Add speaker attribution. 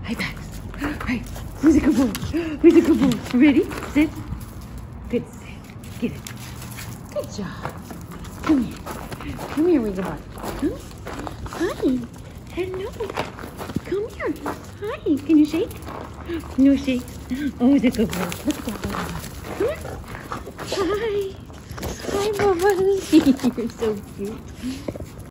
Speaker 1: Hi, Pax. Hi. Who's a good boy? Who's a good boy? Ready? Sit. Good sit. Get it. Good job. Come here. Come here, Wigglebutt. Huh? Hi. Hello. Come here. Hi. Can you shake? No shake. Oh, it's a good boy. Look at that boy. Come here. Hi. Hi, Bubba. You're so cute.